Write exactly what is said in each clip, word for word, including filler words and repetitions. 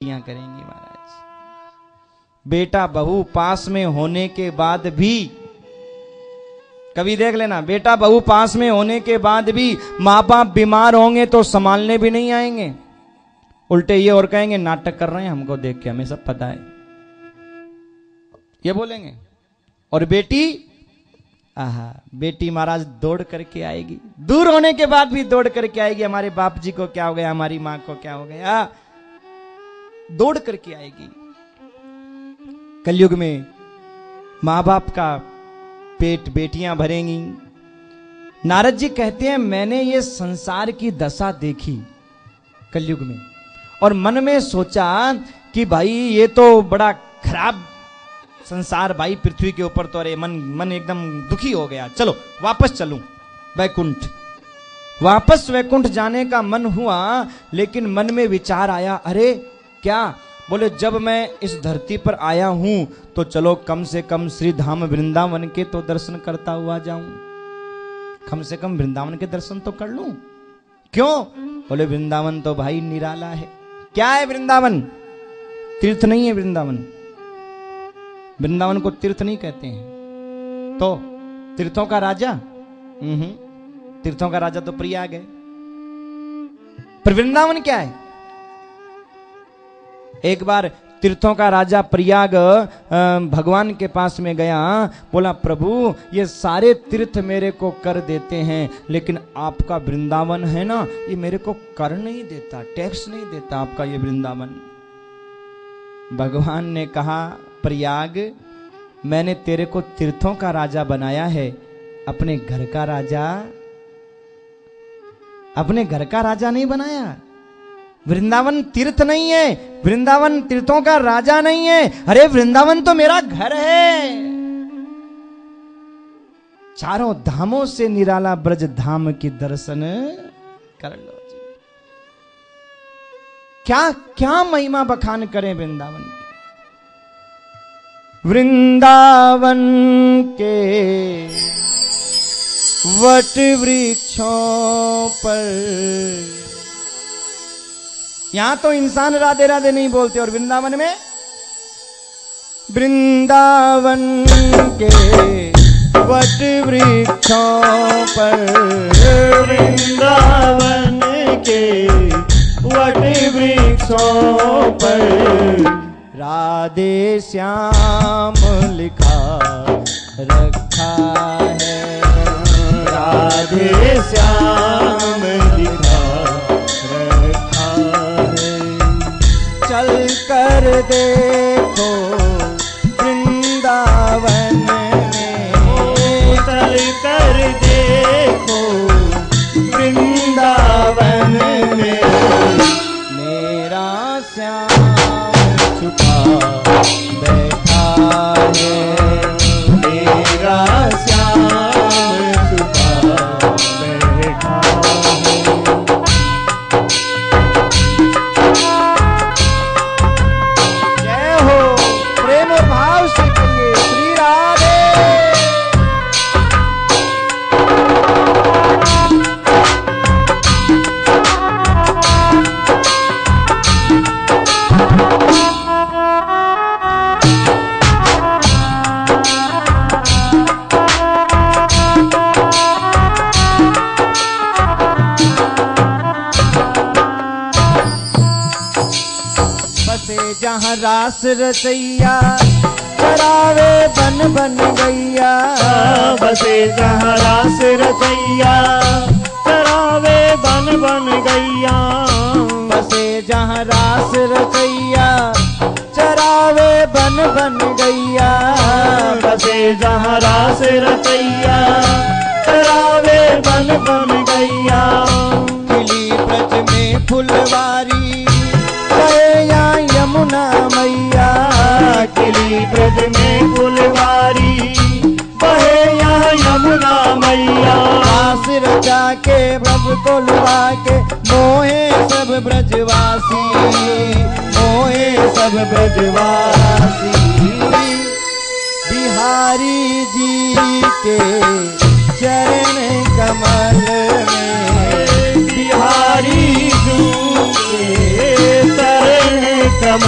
बेटियां करेंगी महाराज। बेटा बहू पास में होने के बाद भी, कभी देख लेना, बेटा बहू पास में होने के बाद भी माँ बाप बीमार होंगे तो संभालने भी नहीं आएंगे, उल्टे ये और कहेंगे नाटक कर रहे हैं, हमको देख के हमें सब पता है, ये बोलेंगे। और बेटी, आहा, बेटी महाराज दौड़ करके आएगी, दूर होने के बाद भी दौड़ करके आएगी। हमारे बाप जी को क्या हो गया, हमारी माँ को क्या हो गया, दौड़ करके आएगी। कलयुग में माँ बाप का पेट बेटियां भरेंगी। नारद जी कहते हैं मैंने ये संसार की दशा देखी कलयुग में, और मन में सोचा कि भाई ये तो बड़ा खराब संसार भाई, पृथ्वी के ऊपर तो, अरे मन मन एकदम दुखी हो गया, चलो वापस चलूं वैकुंठ। वापस वैकुंठ जाने का मन हुआ, लेकिन मन में विचार आया, अरे क्या, बोले जब मैं इस धरती पर आया हूं तो चलो कम से कम श्री धाम वृंदावन के तो दर्शन करता हुआ जाऊं, कम से कम वृंदावन के दर्शन तो कर लूं। क्यों, बोले वृंदावन तो भाई निराला है। क्या है वृंदावन, तीर्थ नहीं है वृंदावन, वृंदावन को तीर्थ नहीं कहते हैं। तो तीर्थों का राजा, हम्म तीर्थों का राजा तो प्रयाग है, पर वृंदावन क्या है। एक बार तीर्थों का राजा प्रयाग भगवान के पास में गया, बोला प्रभु ये सारे तीर्थ मेरे को कर देते हैं, लेकिन आपका वृंदावन है ना, ये मेरे को कर नहीं देता, टैक्स नहीं देता आपका ये वृंदावन। भगवान ने कहा प्रयाग मैंने तेरे को तीर्थों का राजा बनाया है, अपने घर का राजा, अपने घर का राजा नहीं बनाया। वृंदावन तीर्थ नहीं है, वृंदावन तीर्थों का राजा नहीं है, अरे वृंदावन तो मेरा घर है। चारों धामों से निराला ब्रज धाम की दर्शन कर लो जी। क्या क्या महिमा बखान करें वृंदावन की। वृंदावन के वट वृक्षों पर, यहां तो इंसान राधे राधे नहीं बोलते, और वृंदावन में, वृंदावन के वट वृक्षों पर, वृंदावन के वट वृक्षों पर राधे श्याम लिखा रखा है, राधे श्याम लिखा रखा है। चल कर देखो वृंदावन में, चल कर देखो वृंदावन में, मेरा श्याम छुपा बैठा है, मेरा श्याम छुपा बैठा है। जय हो, प्रेम और भाव से कहिए श्री राधे। जहाँ रास रचैया चरावे बन बन गैया, बसे जहाँ रास रचैया चरावे बन बन गैया, बसे जहाँ रास रचैया चरावे बन बन गैया, बसे जहाँ रास रचैया चरावे बन बन गैया। खिली ब्रज में फुलवारी बहे या यमुना मैया, खिली ब्रज में फुलवारी बहे यहाँ यमुना मैया। रास रचा के प्रभु को लुभा के मोहे सब ब्रजवासी, मोहे सब ब्रजवासी। बिहारी जी के चरण कमल में, बिहारी जी के चरण कमल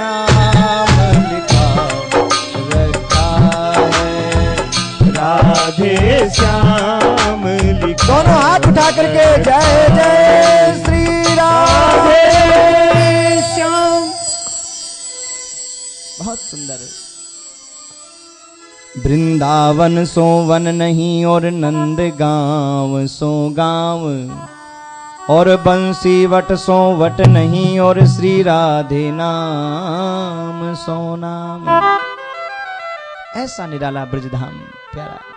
श्याम लिखा रखा है, राधे श्याम लिखा। दोनों हाथ उठा करके जय जय श्री राधे श्याम। बहुत सुंदर। वृंदावन सो वन नहीं और नंद गांव सो गांव, और बंसी वट सो वट नहीं और श्री राधे नाम सो नाम। ऐसा निराला ब्रजधाम प्यारा।